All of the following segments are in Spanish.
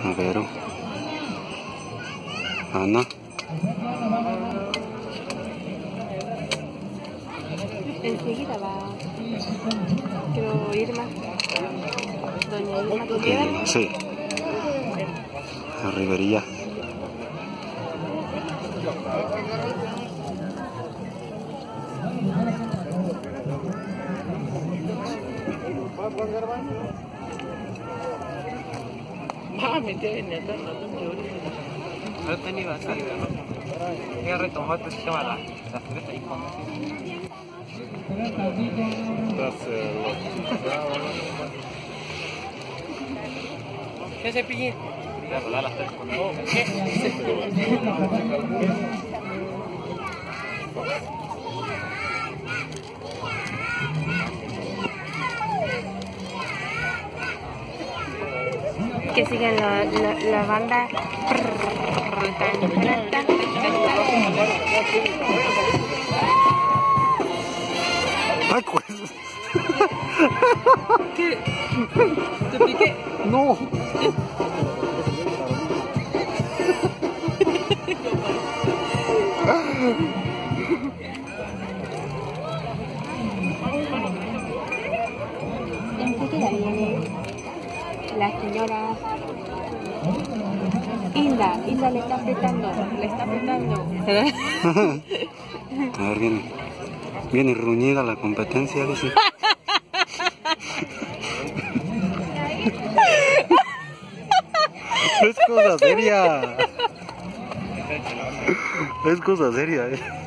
A ver. Ana. Enseguida va. Quiero Irma. Doña Irma, ¿tú quieres? Sí. A Riverilla. Me tiene acá en la no tenía así, ¿qué retomó este sistema la fresa y con ¿qué se pillé? Que sigan la banda. ¡Ay, pues! ¿Qué? ¿Te piqué? ¡No! Enseguida viene la señora Hilda le está apretando. A ver, viene ruñida la competencia, dice. Es cosa seria. Es cosa seria,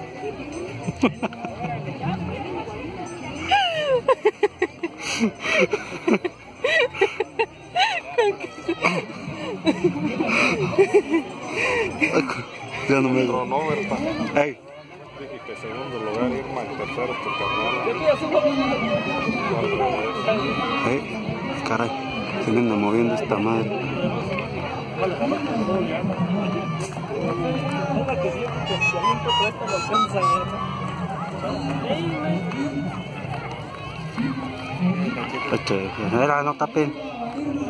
Ya no me no, ¿verdad? Hey. Dije que segundo lugar Irma, tercero tu carnal. Caray, se me anda moviendo esta madre. Era, no tapen.